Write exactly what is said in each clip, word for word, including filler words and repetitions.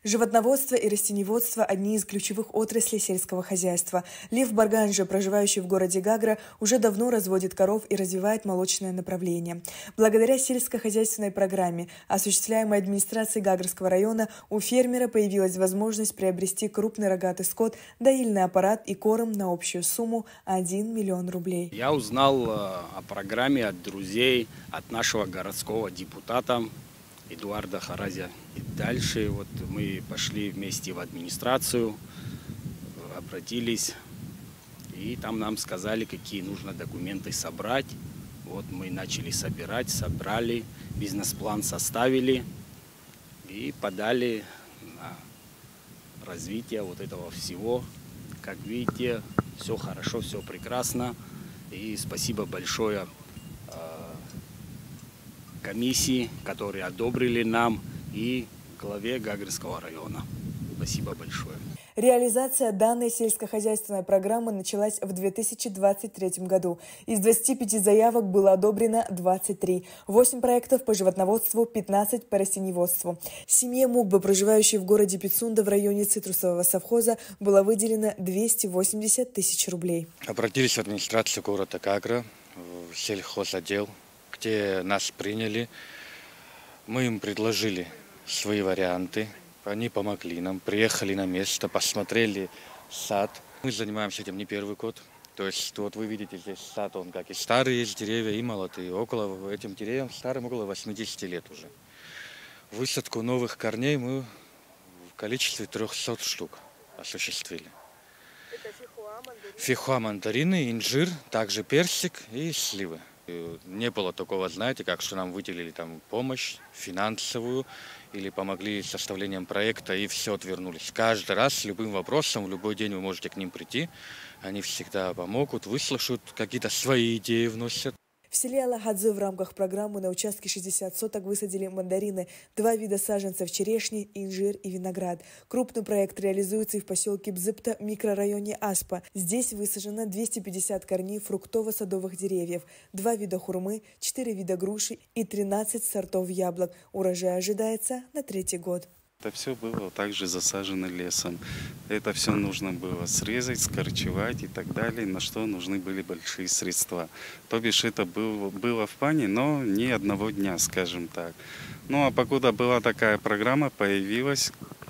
Животноводство и растениеводство – одни из ключевых отраслей сельского хозяйства. Лев Барганжа, проживающий в городе Гагра, уже давно разводит коров и развивает молочное направление. Благодаря сельскохозяйственной программе, осуществляемой администрацией Гагрского района, у фермера появилась возможность приобрести крупный рогатый скот, доильный аппарат и корм на общую сумму один миллион рублей. Я узнал о программе от друзей, от нашего городского депутата Эдуарда Харазия. И дальше вот мы пошли вместе в администрацию, обратились, и там нам сказали, какие нужно документы собрать. Вот мы начали собирать, собрали, бизнес-план составили и подали на развитие вот этого всего. Как видите, все хорошо, все прекрасно. И спасибо большое комиссии, которые одобрили нам, и главе Гагрского района. Спасибо большое. Реализация данной сельскохозяйственной программы началась в две тысячи двадцать третьем году. Из двадцати пяти заявок было одобрено двадцать три. восемь проектов по животноводству, пятнадцать по растениеводству. Семье Мукбы, проживающей в городе Пицунда в районе цитрусового совхоза, было выделено двести восемьдесят тысяч рублей. Обратились в администрацию города Гагра, в сельхозотдел, где нас приняли. Мы им предложили свои варианты. Они помогли нам, приехали на место, посмотрели сад. Мы занимаемся этим не первый год. То есть вот вы видите здесь сад, он как и старые есть деревья, и молодые. Около этим деревьям старым около восьмидесяти лет уже. Высадку новых корней мы в количестве трехсот штук осуществили. Это фихуа, мандарины? Фихуа, мандарины, инжир, также персик и сливы. Не было такого, знаете, как что нам выделили там помощь финансовую или помогли с составлением проекта и все отвернулись. Каждый раз с любым вопросом, в любой день вы можете к ним прийти. Они всегда помогут, выслушают, какие-то свои идеи вносят. В селе Алахадзе в рамках программы на участке шестьдесят соток высадили мандарины, два вида саженцев черешни, инжир и виноград. Крупный проект реализуется и в поселке Бзыпта, микрорайоне Аспа. Здесь высажено двести пятьдесят корней фруктово-садовых деревьев, два вида хурмы, четыре вида груши и тринадцать сортов яблок. Урожай ожидается на третий год. Это все было также засажено лесом. Это все нужно было срезать, скорчевать и так далее, на что нужны были большие средства. То бишь это было, было в плане, но не одного дня, скажем так. Ну а покуда была такая программа, появилась,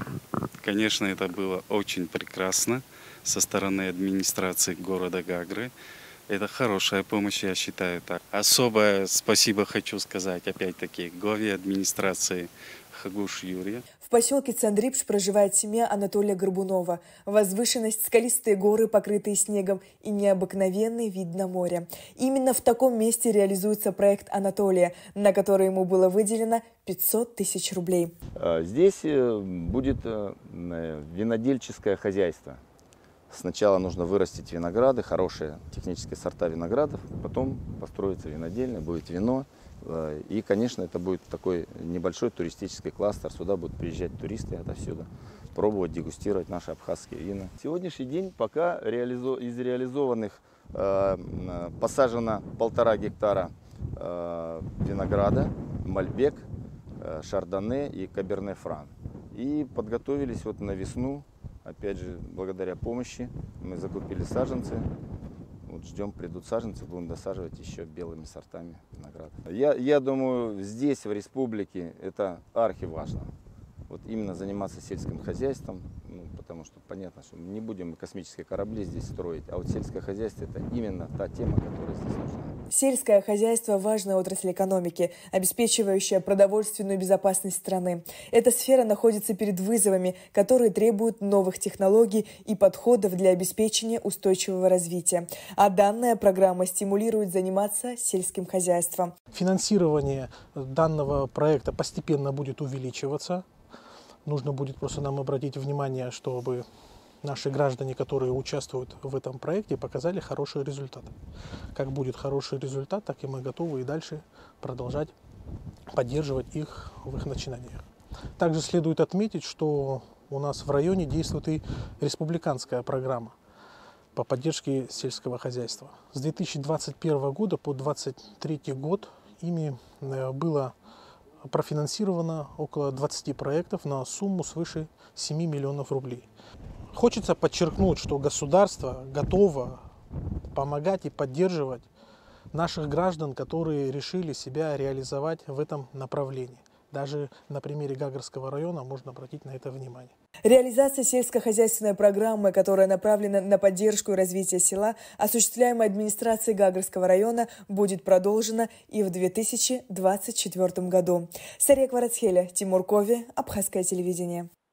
конечно, это было очень прекрасно со стороны администрации города Гагры. Это хорошая помощь, я считаю так. Особое спасибо хочу сказать, опять-таки, главе администрации Хагуш Юрия. В поселке Цандрипш проживает семья Анатолия Горбунова. Возвышенность, скалистые горы, покрытые снегом, и необыкновенный вид на море. Именно в таком месте реализуется проект Анатолия, на который ему было выделено пятьсот тысяч рублей. Здесь будет винодельческое хозяйство. Сначала нужно вырастить винограды, хорошие технические сорта виноградов, потом построится винодельня, будет вино. И, конечно, это будет такой небольшой туристический кластер. Сюда будут приезжать туристы отовсюду, пробовать, дегустировать наши абхазские вина. Сегодняшний день пока реализо... из реализованных э, посажено полтора гектара э, винограда, мальбек, э, шардоне и каберне фран. И подготовились вот на весну, опять же, благодаря помощи, мы закупили саженцы. Вот ждем, придут саженцы, будем досаживать еще белыми сортами винограда. Я, я думаю, здесь, в республике, это архиважно. Вот именно заниматься сельским хозяйством, ну, потому что понятно, что мы не будем космические корабли здесь строить, а вот сельское хозяйство – это именно та тема, которая здесь нужна. Сельское хозяйство – важная отрасль экономики, обеспечивающая продовольственную безопасность страны. Эта сфера находится перед вызовами, которые требуют новых технологий и подходов для обеспечения устойчивого развития. А данная программа стимулирует заниматься сельским хозяйством. Финансирование данного проекта постепенно будет увеличиваться. Нужно будет просто нам обратить внимание, чтобы наши граждане, которые участвуют в этом проекте, показали хороший результат. Как будет хороший результат, так и мы готовы и дальше продолжать поддерживать их в их начинаниях. Также следует отметить, что у нас в районе действует и республиканская программа по поддержке сельского хозяйства. С две тысячи двадцать первого года по две тысячи двадцать третий год ими было профинансировано около двадцати проектов на сумму свыше семи миллионов рублей. Хочется подчеркнуть, что государство готово помогать и поддерживать наших граждан, которые решили себя реализовать в этом направлении. Даже на примере Гагарского района можно обратить на это внимание. Реализация сельскохозяйственной программы, которая направлена на поддержку и развитие села, осуществляемой администрацией Гагарского района, будет продолжена и в две тысячи двадцать четвёртом году. Сария Кварацхеля, Тимур Кови, Абхазское телевидение.